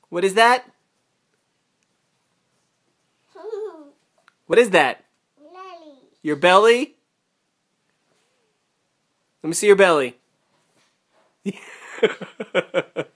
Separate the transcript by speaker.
Speaker 1: What is that? What is that?
Speaker 2: Belly.
Speaker 1: Your belly? Let me see your belly.